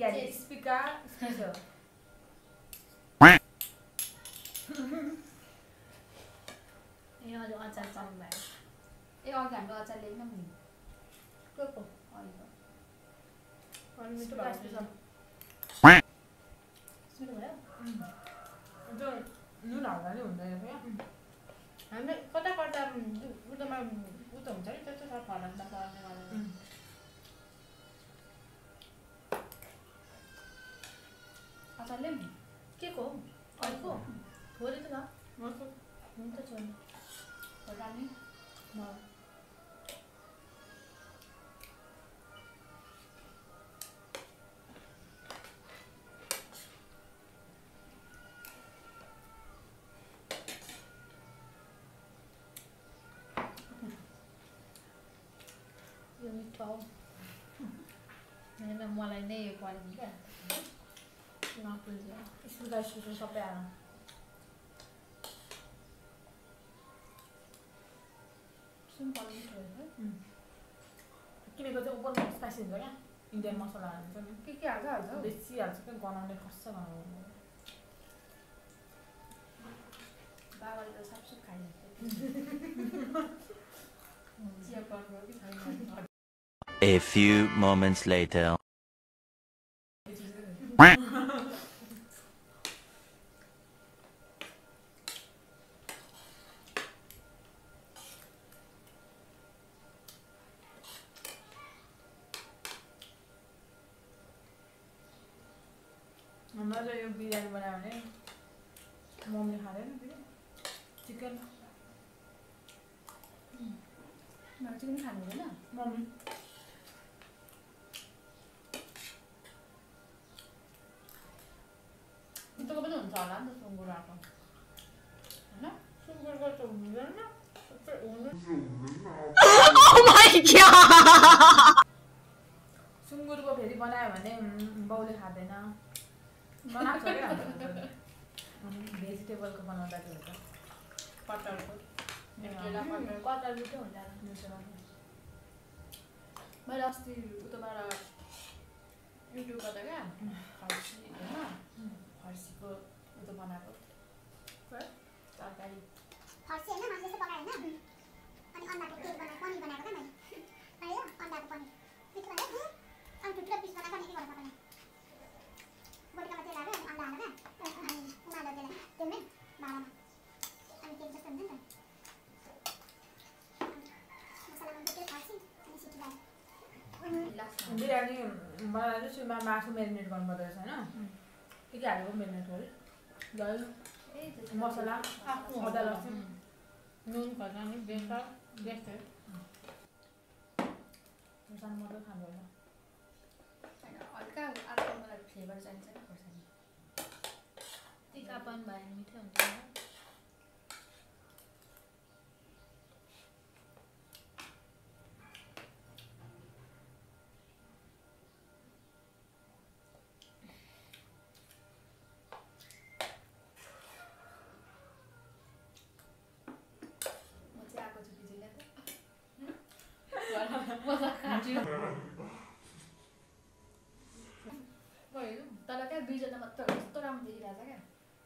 Biryani स्पिका special ए हजुर अचार चाल्नु भयो ए अघि हाम्रो अचार ल्याएन नि को अनि मिठो भयो भयो जो नुन हाल्दा नि हुँदैन क्या हामीले कता कता उतोमा उतो हुन्छ नि त्यस्तो छ फलान्दा पर्ने गरेर अचारले पनि के को अर्को थोरै त छ हुन्छ छोड्नु खोर्सानी यो मिठो होइन मलाई नै यो परेन क्या नपुल्छ स्पिका स्पेशल सबै आएर सिम्पल मिठो रहेछ किनेको चाहिँ उपर स्पाइसी हुन्छ क्या इन्डियन मसलाहरू हुन्छ नि के हाल्छ बेसी हाल्छ क्या गनाउने खस्छ गनाउनु बाबाले त सबसुक खाइदिन्छ चिया पर्छ कि छैन A few moments later. हमरा चाहिँ यो बिरयानी बनायो भने मम्मीले खाँदैन फेरि चिकन चिकन खानु हुँदैन मम्मी उतोको पनि हुन्छ होला नि त सुँगुरको होइन सुँगुरको त हुँदैन Oh my god! सुँगुरको फेरि बनायो भने बाउले खाँदैन बनाएको छ क्या भेजिटेबलको बनाउँदा चाहिँ हुन्छ कटरको कटर मिठो हुन्छ मैले अस्ति उतोबाट युट्युबबाट क्या फर्सी होइन फर्सीको उतो बनाएको तरकारी फर्सी होइन मासु जस्तो पकायो होइन अनि अन्डाको केक बनाएको पनिर बनाएको क्या मैले आयो अन्डाको पनिर मिठो भयो अनि ठुल्ठुलो पिस बनाएको अनि के गरेर पकाउने बोटकामा तेल हाल्यो अनि अन्डा हालेर अनि उमाल्यो त्यसलाई तेलमै भाँडामा अनि केक जस्तो हुन्छ नि त मसलामा बोक्यो फर्सी अनि सिटी लगायो बिरयानी बनाएर चाहिँ सुरुमा मासु मेरिनेट गर्नुपर्दो रहेछ होइन के हालेको मेरिनेट गऱ्यो दही मसला अदा लसुन नुन खोर्सानी बेसन त्यस्तै खोर्सानी मात्रै खानु होला होइन हल्का अर्को मलाई फ्लेभर चाहिन्छ नि खोर्सानी तिखापन भयो भने मिठो हुन्छ तर क्या दुईजना मात्र कस्तो राम्रो देखिरहेछ क्या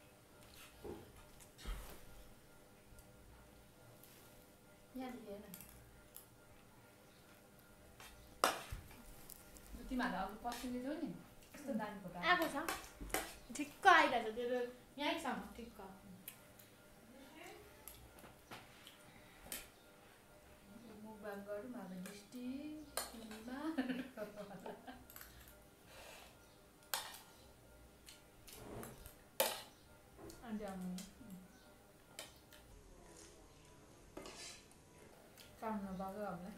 यहाँदेखि हेर्न तिमीहरू अब पसिने थियो नि कस्तो दामी फोटो आएको छ ठिक्क आइरहेछ त्यो यहीँसम्म ठिक्क मुखबाङ गरौँ अब डिस्ट्रिक्टमा अन्त काम नभएको हामीलाई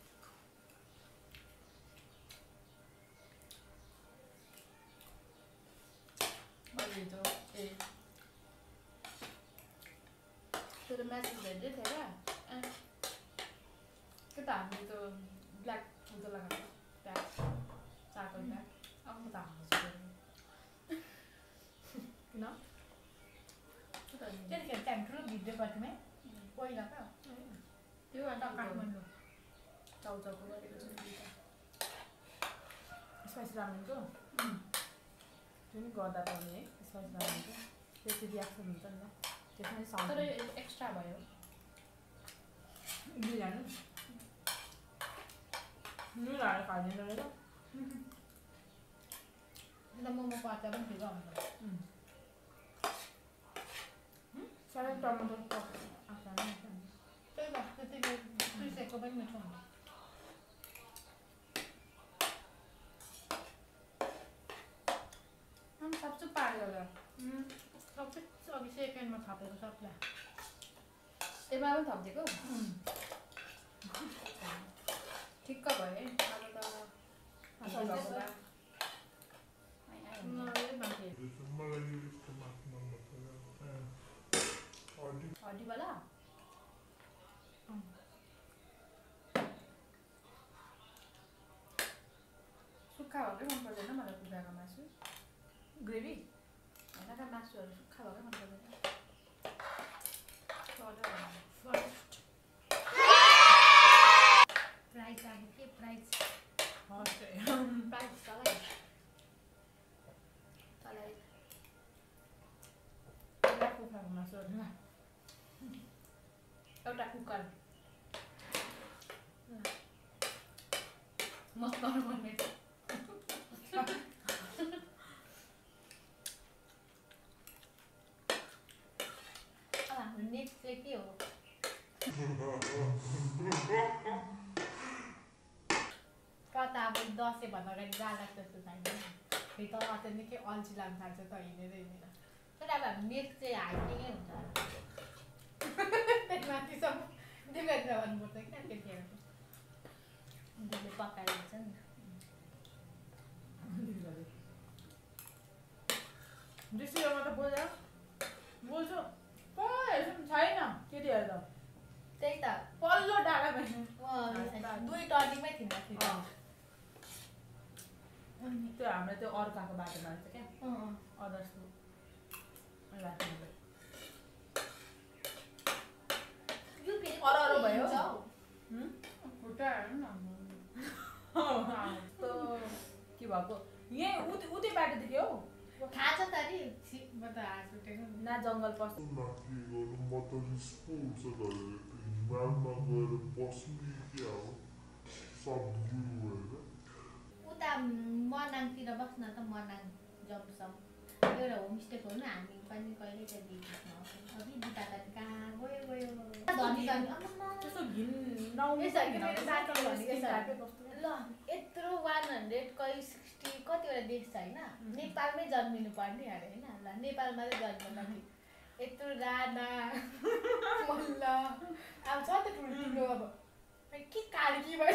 मैले त ए तेरो म्यासेज हेर्दै थियो क्या के त हामीले त ब्ल्याक उतो लगाएको प्याक चारकोल प्याक अब म त हाल्छु किन त्यतिखेर त्यहाँ ठुलो भिडियो कतिमै पहिला क्या त्यो अन्त काठमाडौँ चाउचाउको गरेको छ स्पाइसी रामेनको जुन गर्दा पनि है सजिलो हुन्छ त्यति रियाक्सन हुन्छ नि त त्यसमै साउन्ड तर एक्स्ट्रा भयो बिरयानी नुन हालेर खाइदिँदो रहेछ अन्त मोमोको अचार पनि ठिक हुन्छ साह्रै टमाटरको आँटा नै हुन्छ नि। त्यही त त्यतिले पिसेको पनि मिठो हुन्छ अनि सक्छु पारेर सक्छु अघि सेकेन्डमा थपेको सक्ला यसमा पनि थपिदिएको ठिक्क भयो है अब त हड्डीवाला सुक्खा भएकै मन पर्दैन मलाई कुखुराको मासु ग्रेभी होइन त मासुहरू सुक्खा भएकै मन पर्दैन प्राइस अब के प्राइस प्राइस तलाई कुखुराको मासुहरूमा एउटा कुकर मस्ताउनु पर्ने हाम्रो नेक्स्ट चाहिँ के हो कता अब दसैँ भन्दा अगाडि जाँदा जस्तो छैन फेरि त अचेल निकै अल्छी लाग्नु थाल्छ त हिँडेर हिँडेर तर अब हाम्रो नेक्स्ट चाहिँ हाइकिङै हुन्छ त्यही माथिसम्म डिपेन्ड भन्नुपर्छ क्या त्यतिखेर दिदीले पकाइदिन्छ नि दृश्यमा त बोल्छु हेर्छु छैन केटीहरू त त्यही त पल्लो डाँडामा दुई टर्निङमै थिएन त्यो हाम्रो त्यो अर्काको बाटोमा रहेछ क्या अदर्स अरू भयो खुट्टाहरू के भएको यहीँ उतै बाटोदेखि हौ थाहा छ त नि म त हाँस उठेको ना जङ्गल पस्छ उता मनाङतिर बस्न त मनाङ जम्पसम्म एउटा होमस्टे खोल्नु हामी पनि कहिले कहिले अघि बुढा त कहाँ गयो गयो धनी धनी त्यस्तो घिन ल यत्रो 100 कहिले 60 कतिवटा देश छ होइन नेपालमै जन्मिनु पर्ने अरे होइन ल नेपालमा चाहिँ जन्म यत्रो राणा मल्ल अब छ त ठुल्ठुलो अब के कार्की भयो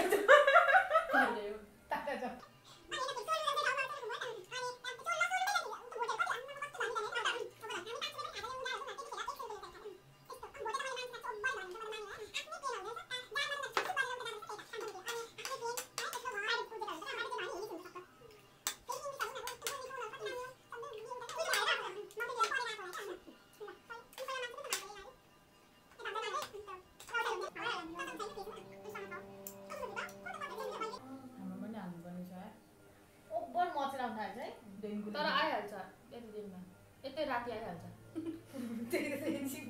तर आइहाल्छ यति दिनमा यतै राति आइहाल्छ एकछिन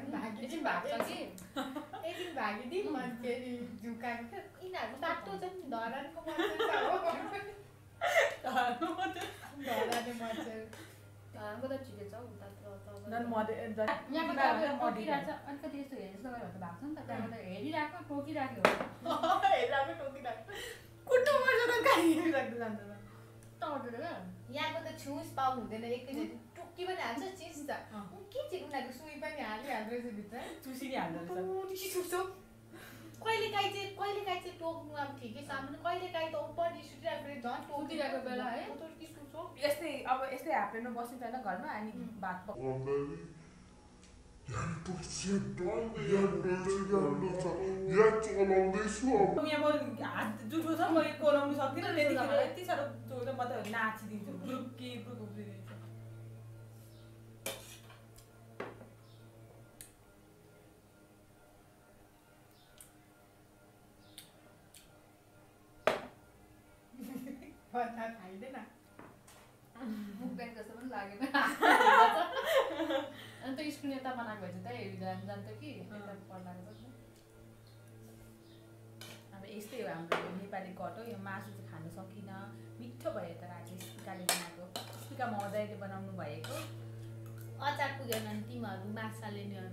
भागिदिउँ अनि फेरि झुकाएको यिनीहरूको बाटो चाहिँ धरानको धराने मच्छर धरानको त ठिकै छ उता यहाँको त टोकिरहेको छ अलिकति यस्तो हेरेर जस्तो गरेर भएको छ नि त त्यहाँबाट हेरिरहेको टोकिराख्यो यहाँको त छुस पाउ हुँदैन एकैचोटि टोकी पनि हाल्छ चिज त के चाहिँ उनीहरूको सुई पनि हालिहाल्दो रहेछ भित्र चुसी नि हाल्दो रहेछ कहिले काहीँ चाहिँ टोक्नु अब ठिकै सामान कहिले काहीँ त उपर सुटिरहेको फेरि झन् टोकिरहेको बेला है यस्तै अब यस्तै हाफ्रेनमा बसिन्छ होइन घरमा अनि भात हात जुठो छ म कोलाउनु सक्दिनँ त्यतिखेर यति साह्रो म त नाचिदिन्छु ब्रुकी ब्रुक उफ्रिदिन्छु खाइँदैन मुकब्याङ जस्तो पनि लागेन अनि त स्क्रिन यता बनाएको भए चाहिँ त्यही जान्थ्यो कि यता पढ्लाको जस्तो अब यस्तै हो हाम्रो नेपाली कट हो। यो मासु चाहिँ खानु सकिनँ, मिठो भयो तर आज स्पिकाले बनाएको, स्पिका मजाले बनाउनु भएको। अचार पुगेन नि तिमीहरू माछा लिनेहरू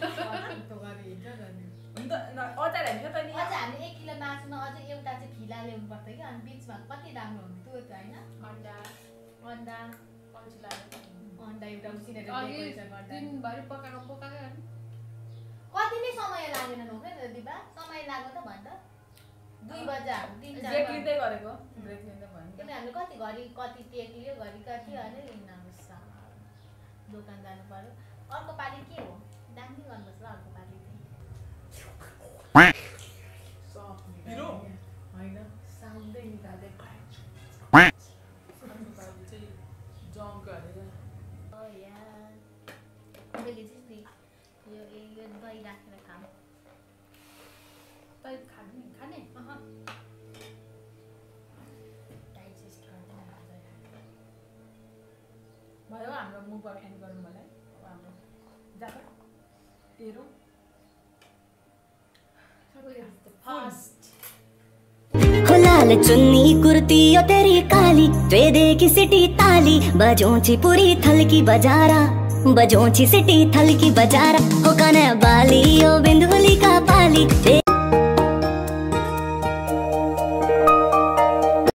अन्त अचार हाल्छ त नि। अझ हामी 1 किलो मासुमा अझै एउटा चाहिँ फिला ल्याउनु पर्छ कि अनि बिचमा कति राम्रो हुन्थ्यो त्यो चाहिँ हैन। अन्डा अन्डा एउटा उसिनेर दिनभरि पकाएको कति नै समय लागेन नौ के दिबा, समय लाग्यो त भन्छ 2 बजे हामी 3-4 ब्रेक लिँदै गरेको, ब्रेक लिँदै भयो नि त। किन हामीले कति घरि कति टेक लियो घरि कति अनि लिन आउँछ दोकान जानु पर्यो। अर्को पाली के हो दामी गर्नुपर्छ अर्को पाली चाहिँ पिरो हैन साउन्डै निकाल्दै जङ्क गरेर ओ यार मैले चाहिँ यो दही राखेर खाऊ तै खाने डाइजेस्ट गर्दैन भयो हाम्रो मुकबाङ एन्ड गर्नु मलाई। अब हाम्रो जान्छ तेरो फर्स्ट लाल चुन्नी कुर्ती ओ तेरी काली त्वेदे की सिटी ताली बजोंची पूरी थल की बजारा बजोंची सिटी थल की बजारा हो कने बाली ओ बिंदुली का पाली।